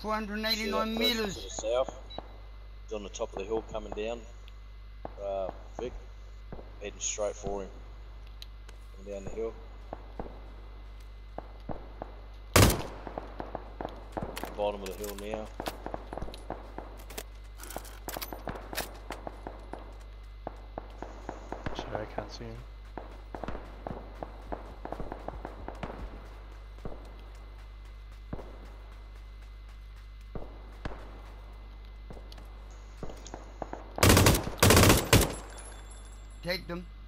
489 To meters. the south. He's on the top of the hill coming down. Vic, heading straight for him. Coming down the hill. Bottom of the hill now. Sorry, I can't see him. Take them.